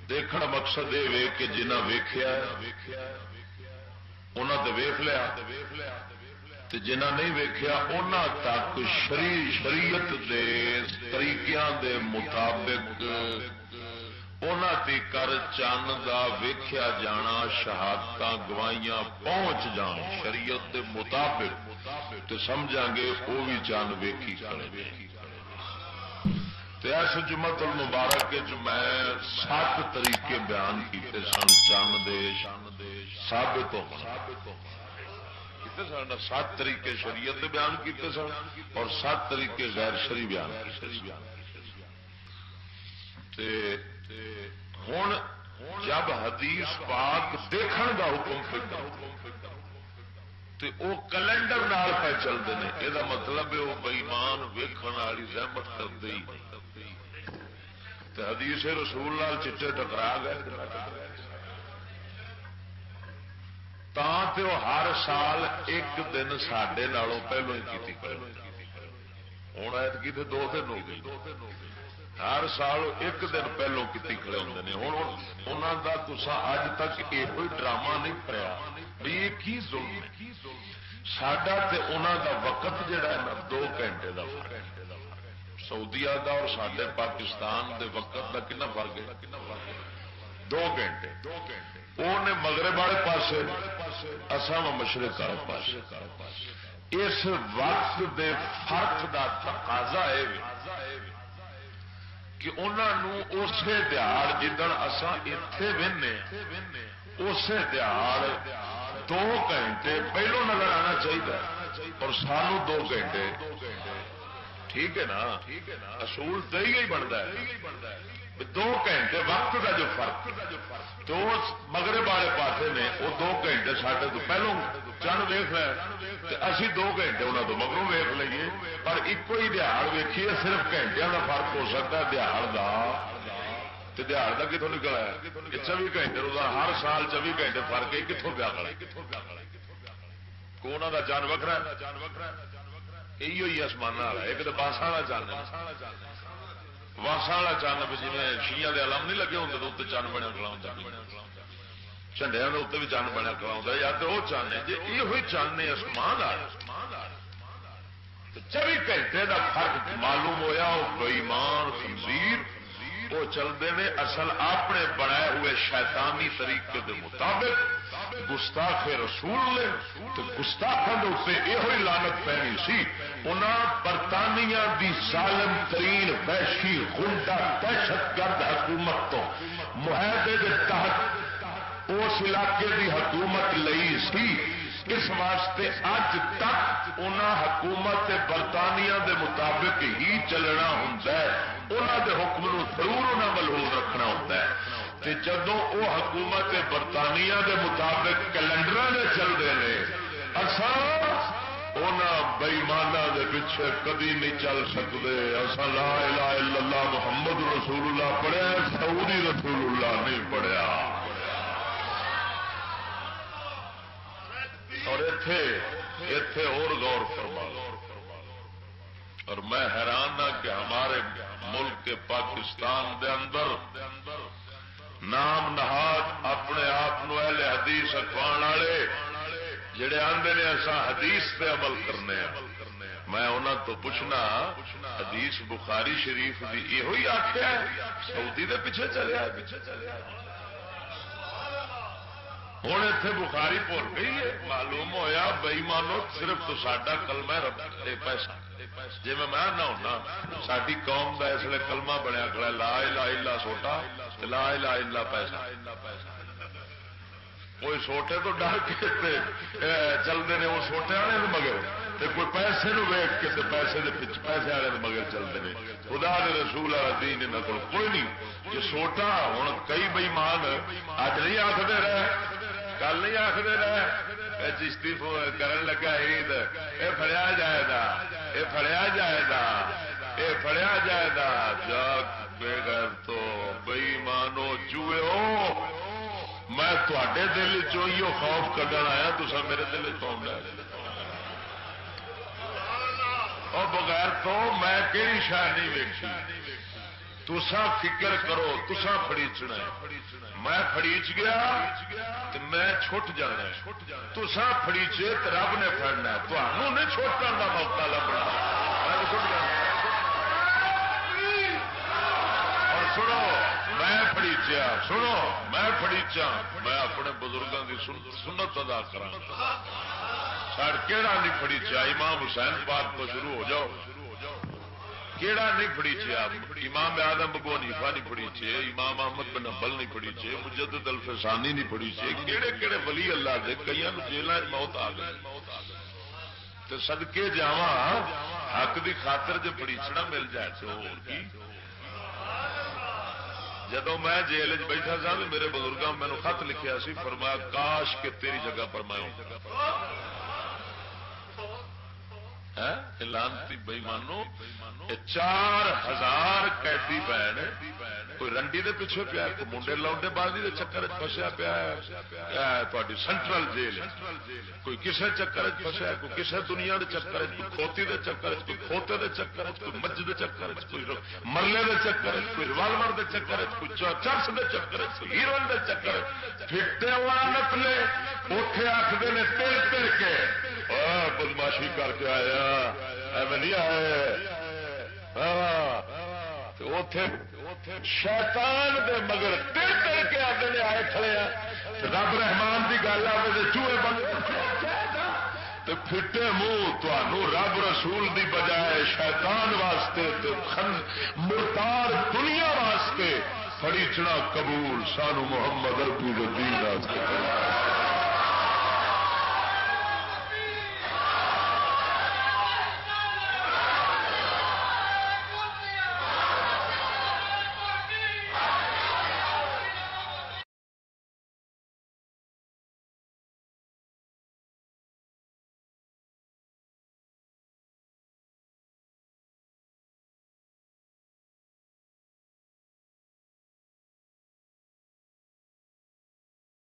دیکھنا مقصد یہ وے کہ جنہ ویخیا انہوں نے ویخ لیا جنہ نہیں ویخیا انہوں تک شریعت دے طریقیاں دے مطابق انہوں دی کر چند دا ویخیا جانا شہادت گواہیاں پہنچ جان شریعت دے مطابق تو سمجھا گے وہ بھی چند ویکھی کرے اس جمعۃ المبارک میں 7 طریقے بیان کیتے سن چند دے ثابت ہونا 7 طریقے شریعت بیان کیتے سن اور 7 طریقے غیر شرعی بیان کیتے ہوں جب حدیث پاک دیکھن دا حکم پہ وہ کیلنڈر نال پہ چلتے ہیں یہ مطلب ہے وہ بےمان ویکھن والی زحمت کرتے ہی حدیث رسول لال چٹے ٹکرا گئے تو وہ ہر سال ایک دن سڈے نالوں پہلو ہی کی ہوں ایتکی تو 2 دن ہو گئی ہر سال ایک دن پہلو کی کھڑے ہوتے ہیں ہوں انہوں کا تسا اج تک یہ ڈرامہ نہیں پڑیا بھی یہ کی ظلم ہے ساڈا تے انہوں دا وقت جڑا ہے نا 2 گھنٹے کا فرق سعودیہ دا اور ساڈے پاکستان دے وقت دا کنا فرق ہے 2 گھنٹے وہ نے مغرب والے پاسے اساں مشرق والے پاسے اس وقت دے فرق دا تقاضا ہے کہ انہوں اسی دیہڑ جدن اساں اتے وہنے اسی دیہڑ 2 گھنٹے پہلو نظر آنا چاہیے اور سانو 2 گھنٹے ٹھیک ہے نا اصول تو ہی بنتا ہے 2 گھنٹے وقت کا جو فرق تو مغرب والے پاسے نے وہ 2 گھنٹے ساڈے تو پہلو چند ویخ لے اسی 2 گھنٹے انہوں تو مگروں ویخ لیے پر ایک ہی دیہڑ ویکھیے صرف گھنٹے کا فرق ہو سکتا ہے دیہڑ کا کتوں نکل آیا 24 گھنٹے روزہ ہر سال 24 گھنٹے فرق ہے کتوں پیا کھڑا کونا کا چند وکھرا یہی ہوئی آسمان والا ایک تو باسا والا چند واسا والا چند جی شیعہ دے علم نہیں لگے ہوتے تو اتنے چند بنیا کھڑا جھنڈیا کے اتنے بھی چند بنیا کھڑا یا تو وہ چند ہے جی یہ ہوئی چند نے آسمان والا 24 گھنٹے کا فرق معلوم ہوا وہ بےمان خنزیر وہ چلتے ہیں اصل اپنے بنائے ہوئے شیطانی طریقے کے مطابق گستاخ رسول نے تو گستاخوں کے اتنے یہ لعنت پینی سی انہاں برطانیہ دی ظالم ترین وحشی غنڈہ دہشت گرد حکومت تو معاہدے کے تحت اس علاقے دی حکومت لئی سی اس واسطے اج تک انہاں حکومت برطانیہ دے مطابق ہی چلنا ہوتا ہے انہاں دے حکم نو ضرور انہاں ملحوظ رکھنا ہوتا ہے کہ جدو وہ حکومت برطانیہ دے مطابق کیلنڈر نے چلتے ہیں اصل بےمانہ دے پیچھے کدی نہیں چل سکتے اصل لا الہ الا اللہ محمد رسول اللہ پڑھیا سعودی رسول اللہ نہیں پڑھیا اور اتے اور غور فرما اور میں حیران ہوں کہ ہمارے ملک کے پاکستان دے اندر نام نہاد اپنے آپ اہل حدیث اخوان والے جڑے آندے نے ایسا حدیث پہ عمل کرنے ہیں میں انہوں تو پوچھنا حدیث بخاری شریف کی یہ آخیا سعودی دے پیچھے چلے ہوں اتنے بخاری بھول گئی ہے معلوم ہویا بئی مانو صرف تو ساڈا کلمہ رب پیسہ جی میں نہ ہونا ساری قوم کا اس لیے کلمہ بنیا کھڑا لا الہ الا سوٹا لا الہ الا پیسہ کوئی سوٹے تو ڈر کے چلتے ہیں وہ سوٹے والے مگر کوئی پیسے نو ویچ کے پیسے پیسے والے مگر چلتے ہیں خدا دے رسول والا دین انہوں کو کوئی نہیں جو سوٹا ہوں کئی بےمان اج نہیں آخر رہے کل نہیں آخر رہے چشتی کرن لگا عید یہ فڑیا جائے گا یہ فڑیا جائے گا یہ فڑیا جائے گا جگ بغیر تو بےمانو چوئے ہو میں تے دل چو خوف کڈن آیا تو میرے دل چون اور بغیر تو میں کہڑی شاید نہیں ویکھی تسا فکر کرو تسا فڑیچنا میں فڑیچ گیا تو میں چھٹ جانا تسا فڑیچے تو رب نے فڑنا تمہوں نہیں چھوٹن کا موقع لبنا اور سنو میں فڑیچیا سنو میں فڑیچا میں اپنے بزرگوں کی سنت ادا کرا سر کہڑا نہیں فڑیچیا امام حسین پاک تو شروع ہو جاؤ کیڑا نہیں فڑیچیا امام اعظم ابو حنیفہ نہیں فڑیچے امام احمد بن حنبل نہیں فڑیچے مجدد الفسانی نہیں فڑیچے کیڑے کیڑے ولی اللہ دے کئی جیل موت آ گئی تو صدقے جاواں حق دی خاطر جو فڑیچنا مل جائے تو جدو میں جیل بیٹھا سا میرے بزرگوں میں نے خط لکھیا سی فرمایا کاش کہ تیری جگہ پر میں ہوں لانتی بئی مانو 4000 قیدی پے کوئی رنڈی دے پیچھے پیا کوئی منڈے لوڈے بازی دے چکر فسیا پیا تاری سینٹرل جیل کوئی کسے چکر فسیا کوئی کسے دنیا دے چکر کوئی کھوتی دے چکر کوئی کھوتے دے چکر کوئی مجھ دے چکر کوئی مرلے دے چکر کوئی ریوالور دے چکر کوئی چرس دے چکر کوئی ہیروئن دے چکر پھٹے لعنت نے اوتھے آکھدے نے تل تل کے بدماشی کر کے آیا ایویں نہیں آئے شیطان دے مگر تل تل کے آتے نے آئے کھڑے رب رحمان کی گل آئے تو چوہے بند پھٹے منہ تمہوں رب رسول دی بجائے شیطان واسطے مرتار دنیا واسطے فڑیچنا قبول سانو محمد اربی دین واسطے